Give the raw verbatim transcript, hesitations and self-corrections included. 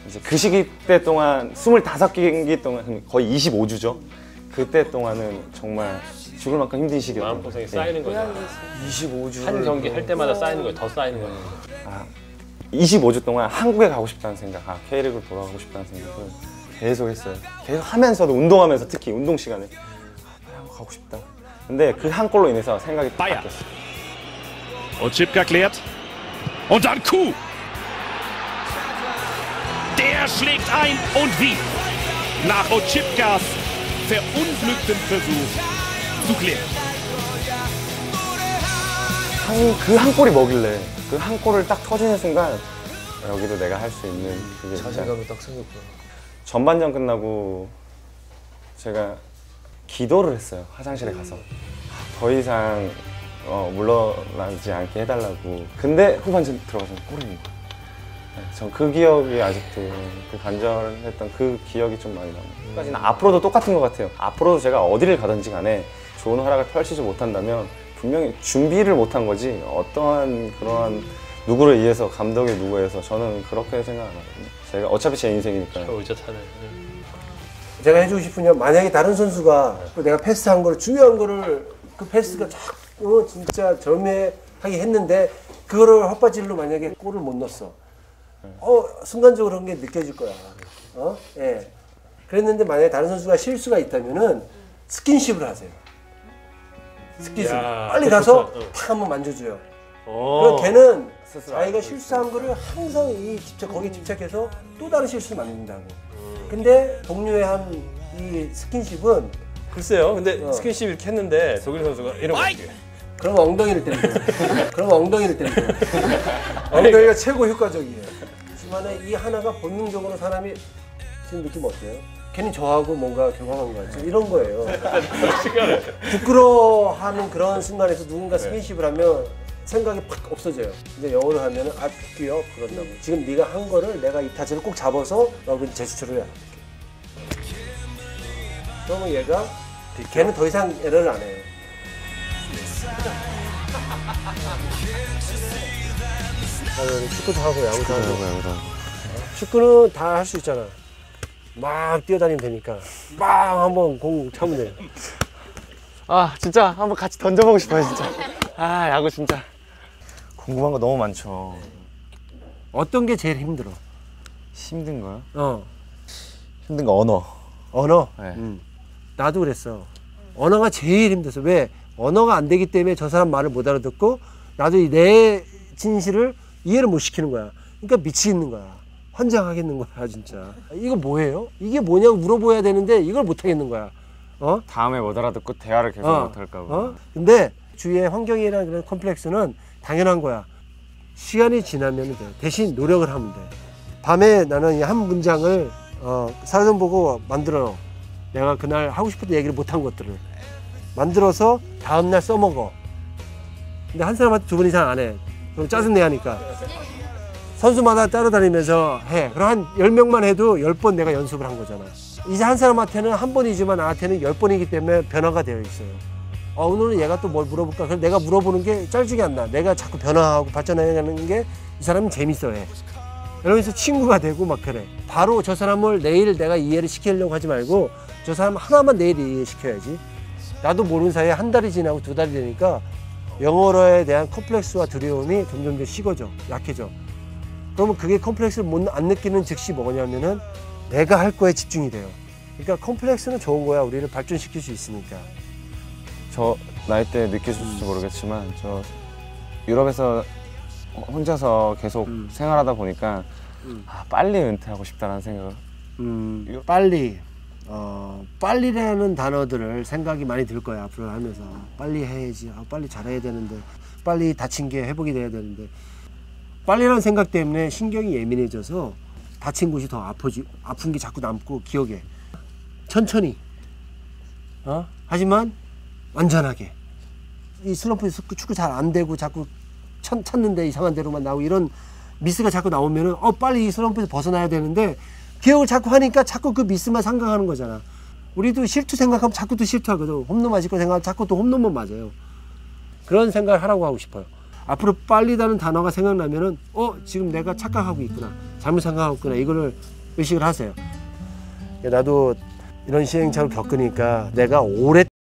이제 그 시기 때 동안 스물다섯 경기 동안 거의 이십오 주죠. 그때 동안은 정말 죽을 만큼 힘든 시기였던 마음고생이 네. 쌓이는 거죠. 이십오 주 한 경기 할 때마다 쌓이는 거예요. 더 쌓이는 거예요. 아, 이십오 주 동안 한국에 가고 싶다는 생각, 아, K리그로 돌아가고 싶다는 생각을 계속 했어요. 계속 하면서도, 운동하면서 특히 운동 시간에 아, 한국 가고 싶다. 근데 그 한 골로 인해서 생각이 바뀌었어요. Oczipka klärt. Und dann Kuh. Der schlägt ein und wie. Nach Oczipkas verunglückten Versuch zu klären. 그 한 골이 뭐길래 그 한 골을 딱 터지는 순간 여기도 내가 할 수 있는 그게 자신감이 딱 생겼구나. 전반전 끝나고 제가 기도를 했어요. 화장실에 가서 더 이상 어, 물러나지 않게 해달라고. 근데 후반전 들어가서 골이 있는 거예요. 전 그 기억이 아직도, 그 간절했던 그 기억이 좀 많이 남아요. 까지는 앞으로도 똑같은 것 같아요. 앞으로도 제가 어디를 가든지 간에 좋은 활약을 펼치지 못한다면 분명히 준비를 못한 거지, 어떠한 그러한 누구를 위해서, 감독이 누구에서, 저는 그렇게 생각 안 하거든요. 제가 어차피 제 인생이니까요. 의젓하네. 제가 해주고 싶은 건, 만약에 다른 선수가 내가 패스한 거를, 중요한 거를 그 패스가 자꾸 진짜 점유하게 했는데 그거를 헛바질로 만약에 골을 못 넣었어. 어, 순간적으로 그런 게 느껴질 거야. 어? 예. 그랬는데 만약에 다른 선수가 실수가 있다면은 스킨십을 하세요. 스킨십. 야, 빨리 가서 좋다. 탁 한번 만져줘요. 어. 그럼 걔는 스스로 자기가 실수한 거를 항상 이 집착, 거기에 집착해서 또 다른 실수를 만든다고. 근데 동료의 한 이 스킨십은, 글쎄요. 근데 어. 스킨십 이렇게 했는데 독일 선수가 이런 거 어떻게? 그럼 엉덩이를 때리고 그럼 엉덩이를 때리고 엉덩이가 최고 효과적이에요. 하지만 이 하나가 본능적으로 사람이 지금 느낌 어때요? 괜히 저하고 뭔가 경험한 거 같죠? 이런 거예요. 부끄러워하는 그런 순간에서 누군가 스킨십을 하면 생각이 팍 없어져요. 이제 영어로 하면은 아 뛰어 그런다고. 지금 네가 한 거를 내가 이 타체를 꼭 잡아서 너그 제스처를 해야 돼. 그러면 얘가 걔는 더 이상 에러를 안 해요. 축구도 하고 야구도 하고. 야구도 하고. 축구는 다 할 수 있잖아. 막 뛰어다니면 되니까 막 한번 공 차면 돼요. 아 진짜 한번 같이 던져보고 싶어요 진짜. 아 야구 진짜 궁금한 거 너무 많죠. 어떤 게 제일 힘들어? 힘든 거요? 어. 힘든 거 언어. 언어? 네. 응. 나도 그랬어. 언어가 제일 힘들었어. 왜? 언어가 안 되기 때문에 저 사람 말을 못 알아듣고 나도 내 진실을 이해를 못 시키는 거야. 그러니까 미치겠는 거야. 환장하겠는 거야 진짜. 이거 뭐예요? 이게 뭐냐고 물어봐야 되는데 이걸 못 하겠는 거야. 어? 다음에 못 알아듣고 대화를 계속 어. 못 할까 봐. 어? 근데 주위의 환경이라는 그런 컴플렉스는 당연한 거야. 시간이 지나면 돼. 대신 노력을 하면 돼. 밤에 나는 이 한 문장을 어, 사전 보고 만들어. 내가 그날 하고 싶었던 얘기를 못한 것들을 만들어서 다음날 써먹어. 근데 한 사람한테 두 번 이상 안 해. 그럼 짜증내 하니까. 선수마다 따라다니면서 해. 그럼 한 열 명만 해도 열 번 내가 연습을 한 거잖아. 이제 한 사람한테는 한 번이지만 나한테는 열 번이기 때문에 변화가 되어 있어요. 어, 오늘은 얘가 또 뭘 물어볼까? 그래서 내가 물어보는 게 짤죽이 안 나. 내가 자꾸 변화하고 발전해가는 게 이 사람은 재밌어해. 이러면서 친구가 되고 막 그래. 바로 저 사람을 내일 내가 이해를 시키려고 하지 말고 저 사람 하나만 내일 이해시켜야지. 나도 모르는 사이에 한 달이 지나고 두 달이 되니까 영어로에 대한 컴플렉스와 두려움이 점점 더 식어져, 약해져. 그러면 그게 컴플렉스를 못, 안 느끼는 즉시 뭐냐면은 내가 할 거에 집중이 돼요. 그러니까 컴플렉스는 좋은 거야. 우리를 발전시킬 수 있으니까. 저 나이 때 느끼실지 모르겠지만 저 유럽에서 혼자서 계속 음. 생활하다 보니까 음. 아, 빨리 은퇴하고 싶다는 생각을. 음, 빨리. 어, 빨리라는 단어들을 생각이 많이 들 거야. 앞으로 하면서. 빨리 해야지. 아, 빨리 잘해야 되는데. 빨리 다친 게 회복이 돼야 되는데. 빨리라는 생각 때문에 신경이 예민해져서 다친 곳이 더 아프지, 아픈 게 자꾸 남고 기억에. 천천히. 어? 하지만 완전하게. 이 슬럼프에서 축구 잘 안 되고 자꾸 천, 찾는데 이상한 데로만 나오고 이런 미스가 자꾸 나오면은 어 빨리 이 슬럼프에서 벗어나야 되는데 기억을 자꾸 하니까 자꾸 그 미스만 생각하는 거잖아. 우리도 실투 생각하면 자꾸 또 실투하거든. 홈런 맞을 거 생각하면 자꾸 또 홈런만 맞아요. 그런 생각을 하라고 하고 싶어요. 앞으로 빨리라는 단어가 생각나면은 어 지금 내가 착각하고 있구나, 잘못 생각하고 있구나, 이거를 의식을 하세요. 나도 이런 시행착오를 겪으니까 내가 오래